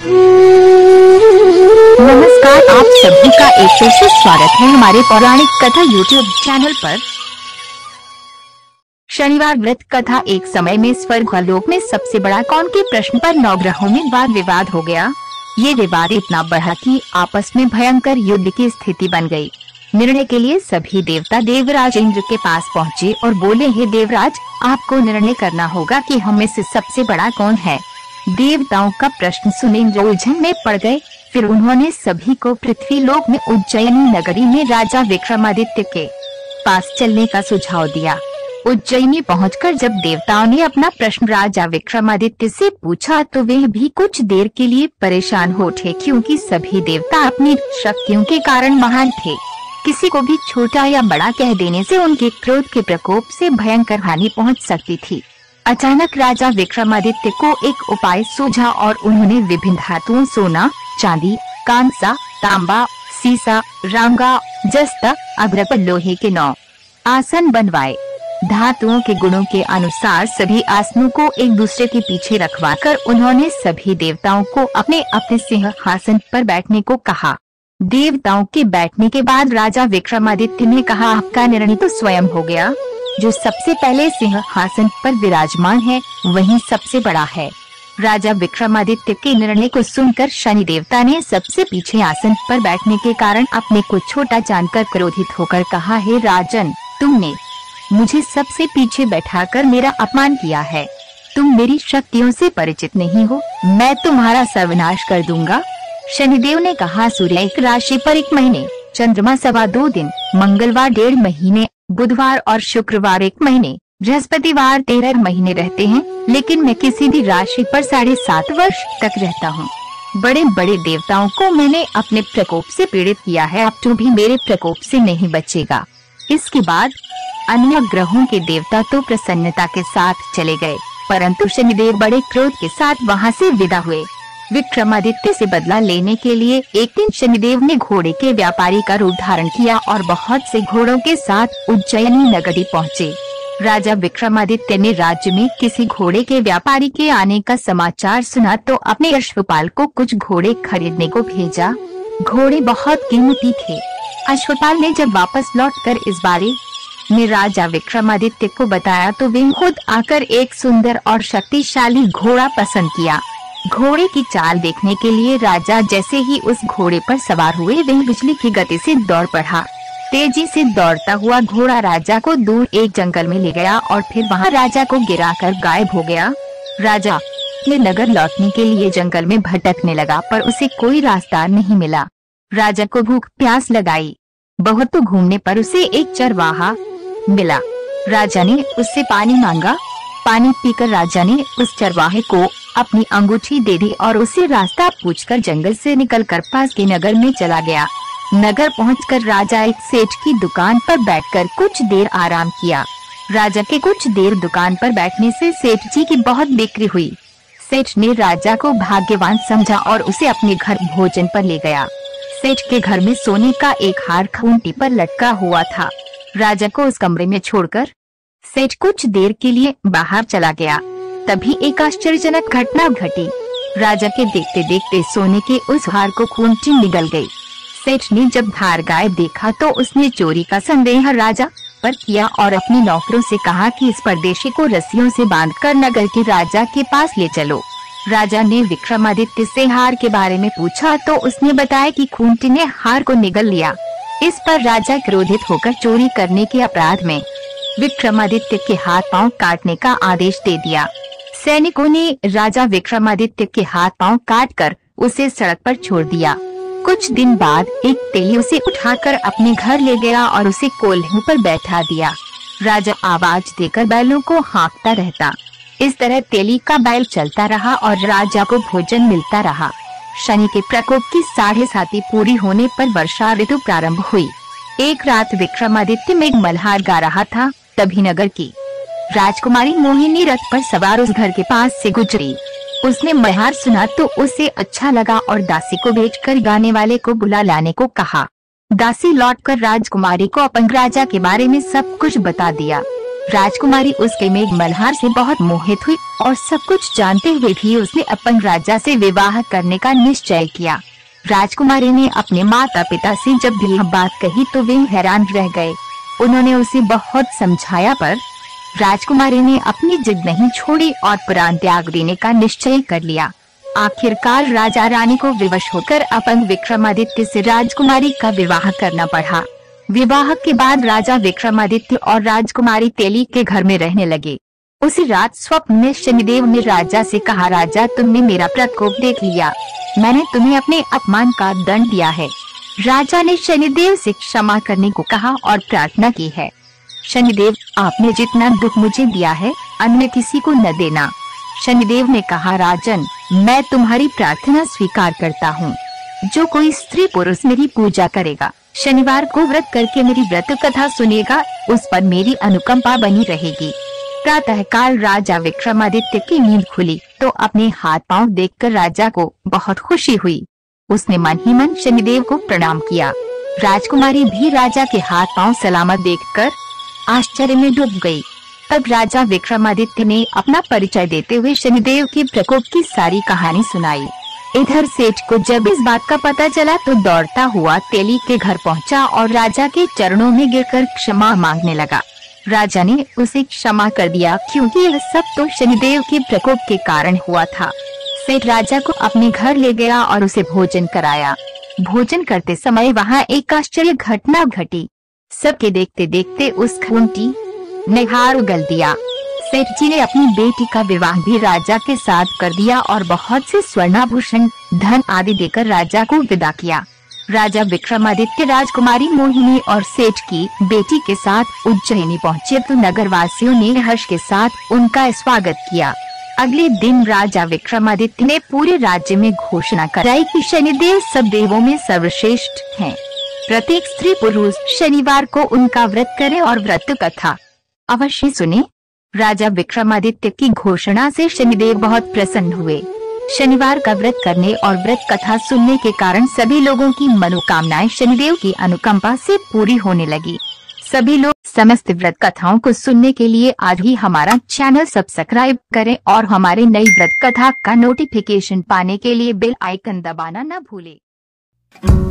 नमस्कार, आप सभी का एक फिर से स्वागत है हमारे पौराणिक कथा यूट्यूब चैनल पर। शनिवार व्रत कथा। एक समय में स्वर्गलोक में सबसे बड़ा कौन के प्रश्न पर नवग्रहों में वाद विवाद हो गया। ये विवाद इतना बढ़ा कि आपस में भयंकर युद्ध की स्थिति बन गई। निर्णय के लिए सभी देवता देवराज इंद्र के पास पहुँचे और बोले, हे देवराज, आपको निर्णय करना होगा कि हम में से सबसे बड़ा कौन है। देवताओं का प्रश्न सुने इंद्र उलझन में पड़ गए। फिर उन्होंने सभी को पृथ्वी लोक में उज्जैनी नगरी में राजा विक्रमादित्य के पास चलने का सुझाव दिया। उज्जैनी पहुंचकर जब देवताओं ने अपना प्रश्न राजा विक्रमादित्य से पूछा तो वे भी कुछ देर के लिए परेशान हो उठे, क्योंकि सभी देवता अपनी शक्तियों के कारण महान थे। किसी को भी छोटा या बड़ा कह देने से उनके क्रोध के प्रकोप से भयंकर हानि पहुंच सकती थी। अचानक राजा विक्रमादित्य को एक उपाय सूझा और उन्होंने विभिन्न धातुओं सोना, चांदी, कांसा, तांबा, सीसा, रांगा, जस्ता, अभ्रक, लोहे के 9 आसन बनवाए। धातुओं के गुणों के अनुसार सभी आसनों को एक दूसरे के पीछे रखवाकर उन्होंने सभी देवताओं को अपने अपने सिंहासन पर बैठने को कहा। देवताओं के बैठने के बाद राजा विक्रमादित्य ने कहा, आपका निर्णय तो स्वयं हो गया। जो सबसे पहले सिंहासन पर विराजमान है वही सबसे बड़ा है। राजा विक्रमादित्य के निर्णय को सुनकर शनि देवता ने सबसे पीछे आसन पर बैठने के कारण अपने को छोटा जानकर क्रोधित होकर कहा, हे राजन, तुमने मुझे सबसे पीछे बैठाकर मेरा अपमान किया है। तुम मेरी शक्तियों से परिचित नहीं हो, मैं तुम्हारा सर्वनाश कर दूंगा। शनिदेव ने कहा, सूर्य एक राशि पर 1 महीने, चंद्रमा 2.25 दिन, मंगलवार 1.5 महीने, बुधवार और शुक्रवार 1 महीने, बृहस्पतिवार 13 महीने रहते हैं, लेकिन मैं किसी भी राशि पर 7.5 वर्ष तक रहता हूँ। बड़े बड़े देवताओं को मैंने अपने प्रकोप से पीड़ित किया है, अब तू भी मेरे प्रकोप से नहीं बचेगा। इसके बाद अन्य ग्रहों के देवता तो प्रसन्नता के साथ चले गए, परंतु शनिदेव बड़े क्रोध के साथ वहाँ से विदा हुए। विक्रमादित्य से बदला लेने के लिए एक दिन शनिदेव ने घोड़े के व्यापारी का रूप धारण किया और बहुत से घोड़ों के साथ उज्जैनी नगरी पहुँचे। राजा विक्रमादित्य ने राज्य में किसी घोड़े के व्यापारी के आने का समाचार सुना तो अपने अश्वपाल को कुछ घोड़े खरीदने को भेजा। घोड़े बहुत कीमती थे। अश्वपाल ने जब वापस लौटकर इस बारे में राजा विक्रमादित्य को बताया तो वे खुद आकर एक सुंदर और शक्तिशाली घोड़ा पसंद किया। घोड़े की चाल देखने के लिए राजा जैसे ही उस घोड़े पर सवार हुए वह बिजली की गति से दौड़ पड़ा। तेजी से दौड़ता हुआ घोड़ा राजा को दूर एक जंगल में ले गया और फिर वहां राजा को गिराकर गायब हो गया। राजा अपने नगर लौटने के लिए जंगल में भटकने लगा, पर उसे कोई रास्ता नहीं मिला। राजा को भूख प्यास लगाई। बहुत घूमने पर उसे एक चरवाहा मिला। राजा ने उससे पानी मांगा। पानी पीकर राजा ने उस चरवाहे को अपनी अंगूठी दे दी और उसे रास्ता पूछकर जंगल से निकलकर पास के नगर में चला गया। नगर पहुंचकर राजा एक सेठ की दुकान पर बैठकर कुछ देर आराम किया। राजा के कुछ देर दुकान पर बैठने से सेठ जी की बहुत बिक्री हुई। सेठ ने राजा को भाग्यवान समझा और उसे अपने घर भोजन पर ले गया। सेठ के घर में सोने का एक हार खूंटी पर लटका हुआ था। राजा को उस कमरे में छोड़कर सेठ कुछ देर के लिए बाहर चला गया। तभी एक आश्चर्यजनक घटना घटी। राजा के देखते देखते सोने के उस हार को खूंटी निगल गई। सेठ ने जब हार गायब देखा तो उसने चोरी का संदेह राजा पर किया और अपने नौकरों से कहा कि इस परदेशी को रस्सियों से बांधकर नगर के राजा के पास ले चलो। राजा ने विक्रमादित्य से हार के बारे में पूछा तो उसने बताया कि खूंटी ने हार को निगल लिया। इस पर राजा क्रोधित होकर चोरी करने के अपराध में विक्रमादित्य के हाथ पांव काटने का आदेश दे दिया। सैनिकों ने राजा विक्रमादित्य के हाथ पांव काटकर उसे सड़क पर छोड़ दिया। कुछ दिन बाद एक तेली उसे उठाकर अपने घर ले गया और उसे कोल्हे पर बैठा दिया। राजा आवाज देकर बैलों को हाँकता रहता। इस तरह तेली का बैल चलता रहा और राजा को भोजन मिलता रहा। शनि के प्रकोप की 7.5 पूरी होने पर वर्षा ऋतु प्रारंभ हुई। एक रात विक्रमादित्य में मल्हार गा रहा था, तभी नगर की राजकुमारी मोहिनी रथ पर सवार उस घर के पास से गुजरी। उसने मल्हार सुना तो उसे अच्छा लगा और दासी को भेजकर गाने वाले को बुला लाने को कहा। दासी लौटकर राजकुमारी को अपंग राजा के बारे में सब कुछ बता दिया। राजकुमारी उसके मेघ मल्हार से बहुत मोहित हुई और सब कुछ जानते हुए भी उसने अपन राजा से विवाह करने का निश्चय किया। राजकुमारी ने अपने माता पिता से जब भी यह बात कही तो वे हैरान रह गए। उन्होंने उसे बहुत समझाया पर राजकुमारी ने अपनी जिद नहीं छोड़ी और प्राण त्याग देने का निश्चय कर लिया। आखिरकार राजा रानी को विवश होकर अपन विक्रमादित्य से राजकुमारी का विवाह करना पड़ा। विवाह के बाद राजा विक्रमादित्य और राजकुमारी तेली के घर में रहने लगे। उसी रात स्वप्न में शनिदेव ने राजा से कहा, राजा तुमने मेरा प्रकोप देख लिया, मैंने तुम्हें अपने अपमान का दंड दिया है। राजा ने शनिदेव से क्षमा करने को कहा और प्रार्थना की है। शनिदेव, आपने जितना दुख मुझे दिया है अन्य किसी को न देना। शनिदेव ने कहा, राजन मैं तुम्हारी प्रार्थना स्वीकार करता हूँ। जो कोई स्त्री पुरुष मेरी पूजा करेगा, शनिवार को व्रत करके मेरी व्रत कथा सुनेगा, उस पर मेरी अनुकंपा बनी रहेगी। प्रातःकाल राजा विक्रमादित्य की नींद खुली तो अपने हाथ पांव देखकर राजा को बहुत खुशी हुई। उसने मन ही मन शनिदेव को प्रणाम किया। राजकुमारी भी राजा के हाथ पांव सलामत देखकर आश्चर्य में डूब गई। तब राजा विक्रमादित्य ने अपना परिचय देते हुए शनिदेव के प्रकोप की सारी कहानी सुनाई। इधर सेठ को जब इस बात का पता चला तो दौड़ता हुआ तेली के घर पहुंचा और राजा के चरणों में गिरकर क्षमा मांगने लगा। राजा ने उसे क्षमा कर दिया क्योंकि यह सब तो शनिदेव के प्रकोप के कारण हुआ था। सेठ राजा को अपने घर ले गया और उसे भोजन कराया। भोजन करते समय वहाँ एक आश्चर्य घटना घटी। सबके देखते देखते उस खूंटी ने हार उगल दिया। सेठ जी ने अपनी बेटी का विवाह भी राजा के साथ कर दिया और बहुत से स्वर्णाभूषण, धन आदि देकर राजा को विदा किया। राजा विक्रमादित्य राजकुमारी मोहिनी और सेठ की बेटी के साथ उज्जैनी पहुँचे तो नगरवासियों ने हर्ष के साथ उनका स्वागत किया। अगले दिन राजा विक्रमादित्य ने पूरे राज्य में घोषणा कराई कि शनिदेव सब देवों में सर्वश्रेष्ठ हैं। प्रत्येक स्त्री पुरुष शनिवार को उनका व्रत करे और व्रत कथा अवश्य सुने। राजा विक्रमादित्य की घोषणा से शनिदेव बहुत प्रसन्न हुए। शनिवार का व्रत करने और व्रत कथा सुनने के कारण सभी लोगों की मनोकामनाएं शनिदेव की अनुकंपा से पूरी होने लगी। सभी लोग समस्त व्रत कथाओं को सुनने के लिए आज ही हमारा चैनल सब्सक्राइब करें और हमारे नई व्रत कथा का नोटिफिकेशन पाने के लिए बेल आइकन दबाना न भूलें।